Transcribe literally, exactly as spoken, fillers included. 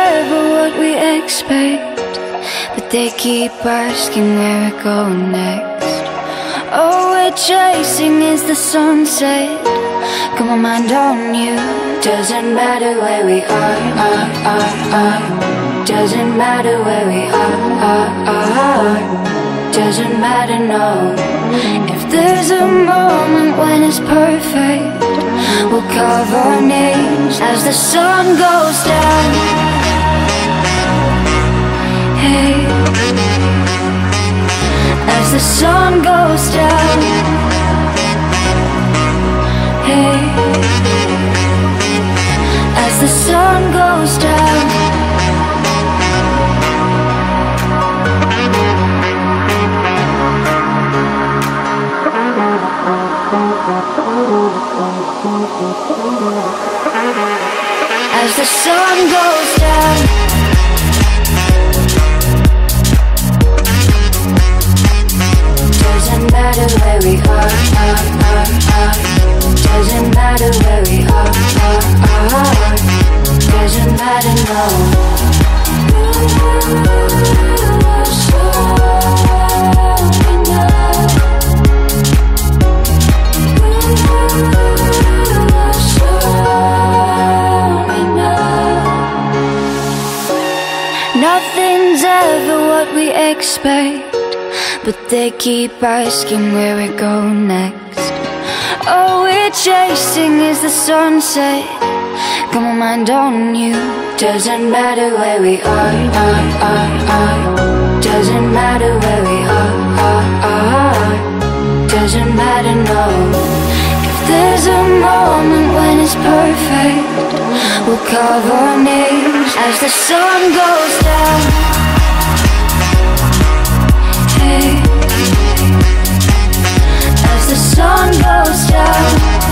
ever what we expect, but they keep asking where we're going next. All we're chasing is the sunset. Got my mind on you. Doesn't matter where we are, are, are, are. Doesn't matter where we are, are, are. Doesn't matter, no. If there's a moment when it's perfect, we'll carve our names as the sun goes down. Hey, as the sun goes down. Hey, as the sun goes down. As the sun goes down. Doesn't matter where we are, are, are, are. Doesn't matter where we are, are, are. Doesn't matter, no. Nothing's ever what we expect, but they keep asking where we go next. All we're chasing is the sunset. Got my mind on you. Doesn't matter where we are, are, are, are. Doesn't matter where we are, are, are. Doesn't matter, no. If there's a moment when it's perfect, we'll carve our names as the sun goes down. Hey, as the sun goes down.